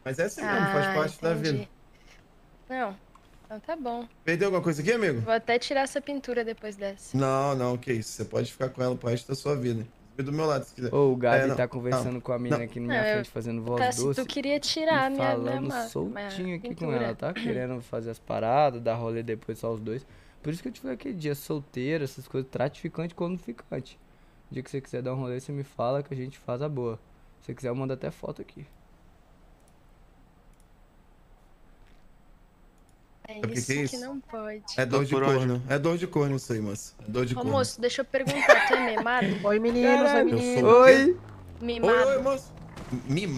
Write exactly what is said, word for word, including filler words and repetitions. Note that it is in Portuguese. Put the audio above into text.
Mas é assim mesmo, faz Ah, parte da vida. entendi. Não, então tá bom. Perdeu alguma coisa aqui, amigo? Vou até tirar essa pintura depois dessa. Não, não, que isso. Você pode ficar com ela pro resto da sua vida. Inclusive do meu lado, se quiser. Ô, o É, Gabi não, tá não, conversando com a não. menina aqui na Não, minha eu... frente, fazendo voz Tá, se tu doce queria e tirar a minha, minha, falando ma- minha soltinho aqui com ela, pintura. tá? Querendo fazer as paradas, dar rolê depois só os dois. Por isso que eu te falei aquele dia, solteiro, essas coisas, tratificante quando ficante. O dia que você quiser dar um rolê, você me fala que a gente faz a boa. Se você quiser, eu mando até foto aqui. É Sabe o que que isso é que isso? não pode. É Tô dor de por onde? corno. É dor de corno isso aí, moça. É dor de Ô, corno. moço, deixa eu perguntar, tu é mimado? Oi, meninos, oi, Caralho. Eu meninos. sou o quê? Oi! Oi, oi, Mimado. moço. Me